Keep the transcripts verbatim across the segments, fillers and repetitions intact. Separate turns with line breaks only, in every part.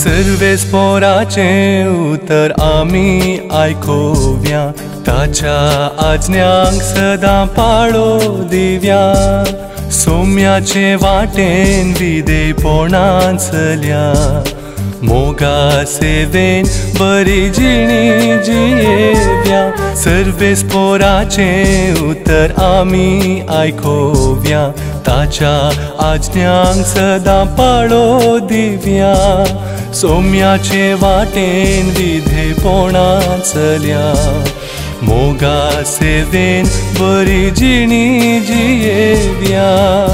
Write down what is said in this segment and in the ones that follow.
सर्वे स्पोराचे उतर आमी आयकोव्या, ताच्या आज्ञांक सदां पाळो दिव्या। सोम्याचे वाटेन विदेपोणान चल्या, मोगा सेवेन बरी जिणी जियेव्या। सर्वे स्पोराचे उतर आमी आयकोव्या, ताच्या आज्ञांक सदां पाळो दिव्या। सोम्याचे वाटेन विधेयपणान चल्या, मोगा सेवेन बरी जिणी जियेव्या।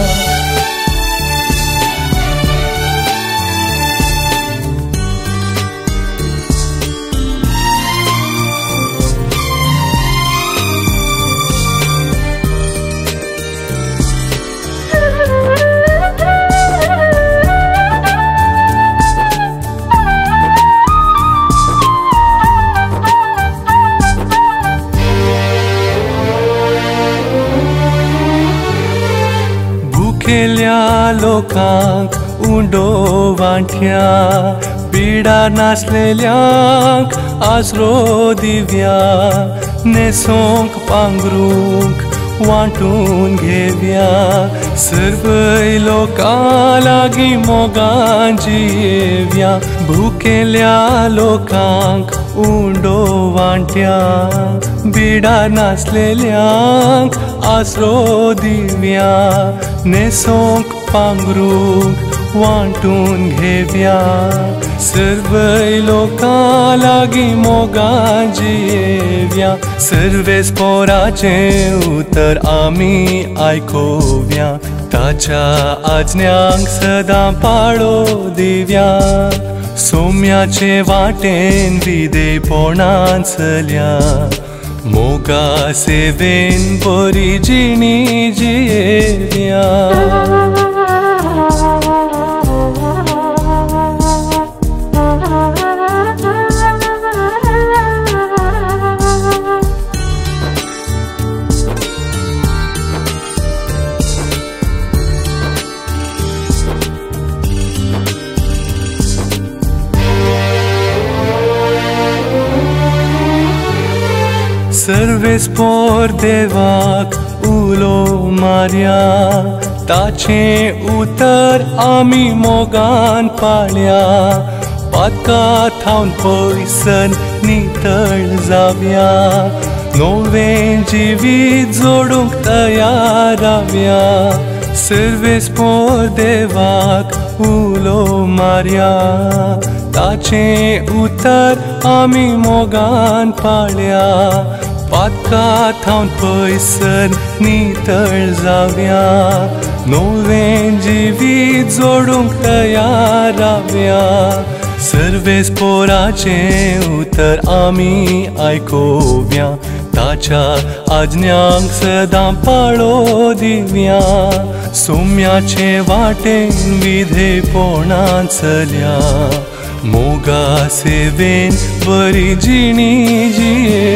भुकेल्या लोकांक उंडो वांट्या, पिडा नासलेल्यांक आसरो दिव्या। नेसोंक पांघरूंक वांटून घेव्या, सर्वय लोकां लागीं मोगान जियेव्या। भुकेल्या लोकांक उंडो वांट्या, बिडा नासलेल्यांक आसरो दिव्या। नेसोंक पांघरूंक वांटून घेव्या, सर्वय लोकां लागीं मोगान जियेव्या। सर्वे स्पोराचे उतर आमी आयकोव्या, ताच्या आज्ञांक सदां पाळो दिव्या। सोम्याचे वाटेन विदेयपणान चल्या, मोगा सेवेन बरी जिणी जियेव्या। सर्वे स्पोर देवाक उलो मारया, ताचे उतर आमी मोगान पाळया। पातका थावन पयसन नितळ जाव्या, नवें जिवीत जोडूंक तयार राव्या। सर्वे स्पोर देवाक उलो मारया, ताचे उतर आमी मोगान पाळया। पातका थावन पयसन नितळ जाव्या, नवें जिवीत जोडूंक तयार राव्या। सर्वे स्पोराचे उतर आमी आयकोव्या, ताच्या आज्ञांक सदां पाळो दिव्या। सोम्याचे वाटेन विधेयपणान चल्या, मोगा सेवेन बरी जिणी जिये।